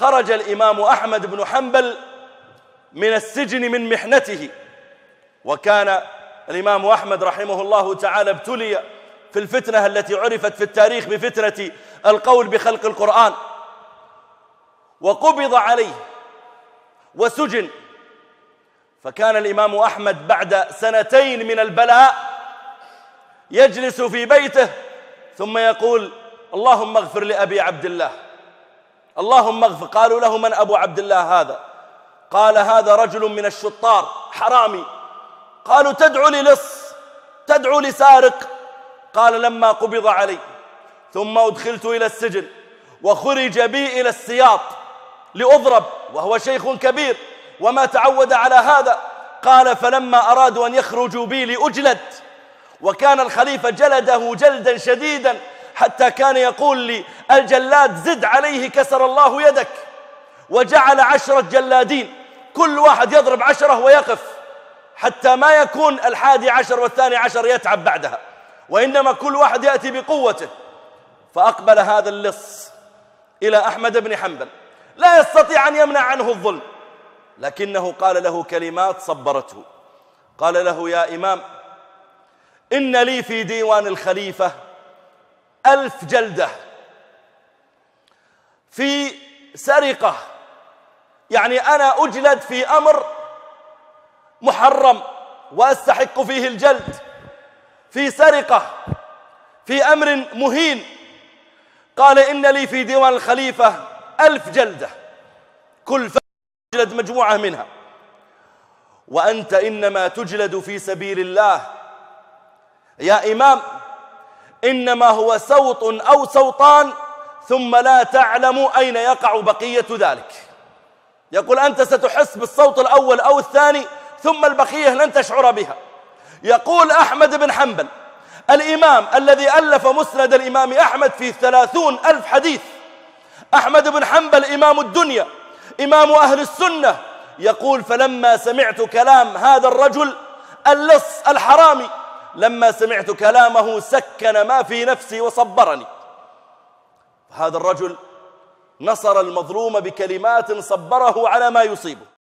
خرج الإمام أحمد بن حنبل من السجن من محنته. وكان الإمام أحمد رحمه الله تعالى ابتلي في الفتنة التي عرفت في التاريخ بفتنة القول بخلق القرآن، وقبض عليه وسجن. فكان الإمام أحمد بعد سنتين من البلاء يجلس في بيته ثم يقول: اللهم اغفر لأبي عبد الله، اللهم اغفر. قالوا له: من أبو عبد الله هذا؟ قال: هذا رجل من الشطار حرامي. قالوا: تدعو للص، تدعو لسارق. قال: لما قبض علي ثم أدخلت إلى السجن وخرج بي إلى السياط لأضرب، وهو شيخ كبير وما تعود على هذا. قال: فلما أرادوا أن يخرجوا بي لأجلد، وكان الخليفة جلده جلدا شديدا حتى كان يقول لي الجلاد: زد عليه كسر الله يدك. وجعل 10 جلادين كل واحد يضرب 10 ويقف، حتى ما يكون 11 و12 يتعب بعدها، وإنما كل واحد يأتي بقوته. فأقبل هذا اللص إلى أحمد بن حنبل لا يستطيع أن يمنع عنه الظلم، لكنه قال له كلمات صبرته. قال له: يا إمام، إن لي في ديوان الخليفة 1000 جلدة في سرقة، يعني أنا أجلد في أمر محرم وأستحق فيه الجلد، في سرقة، في أمر مهين. قال: إن لي في ديوان الخليفة 1000 جلدة، كل فرد يجلد مجموعة منها، وأنت إنما تجلد في سبيل الله يا إمام، إنما هو سوط أو سوطان ثم لا تعلم أين يقع بقية ذلك. يقول: أنت ستحس بالصوت الأول أو الثاني ثم البقية لن تشعر بها. يقول أحمد بن حنبل الإمام الذي ألف مسند الإمام أحمد في 30,000 حديث، أحمد بن حنبل إمام الدنيا، إمام أهل السنة، يقول: فلما سمعت كلام هذا الرجل اللص الحرامي، لما سمعت كلامه سكن ما في نفسي وصبرني. هذا الرجل نصر المظلوم بكلمات صبره على ما يصيبه.